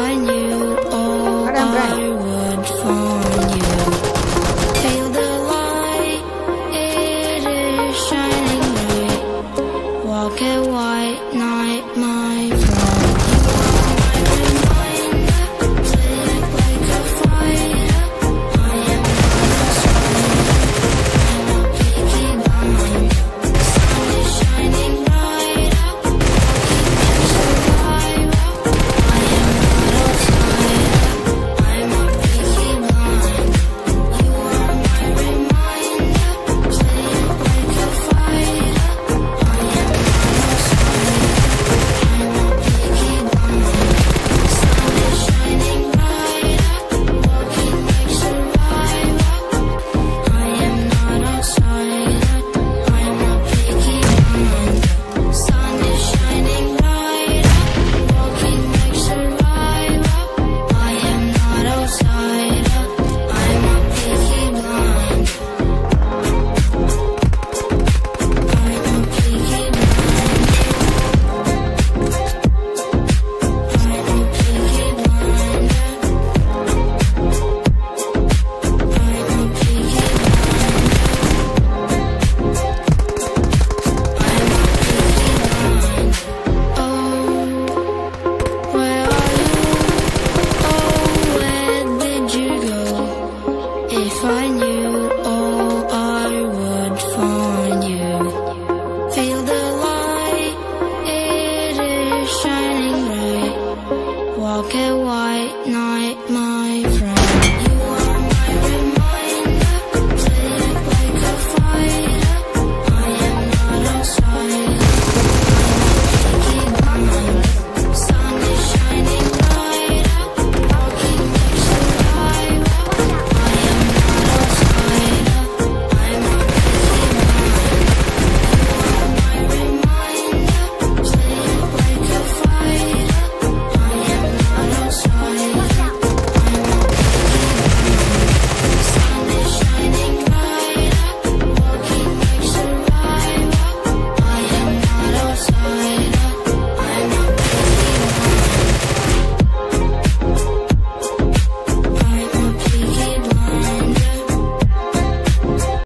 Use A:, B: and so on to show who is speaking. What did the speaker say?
A: I knew all I would find you. Feel the light, it is shining bright. Walk a white night, my friend. You are my reminder, play it like a fighter. I am not a stranger, I'm a peaky blind. Sun is shining brighter, walking like survivor. I am not outsider, I'm a peaky blind. You are my reminder, play it like a fighter. I am not outsider, I'm a peaky blind. Sun is shining brighter, walking like survivor. I am not outsider, I'm a peaky blind. Sun is shining brighter, walking like survivor. I am not outsider, I'm a peaky blind. I'm a peaky blind. I'm a peaky blind. I'm a peaky blind. Oh, where are you? Oh, where did you go? If I knew all I would find you. Feel the light, it is shining bright. Walk a white night, my friend.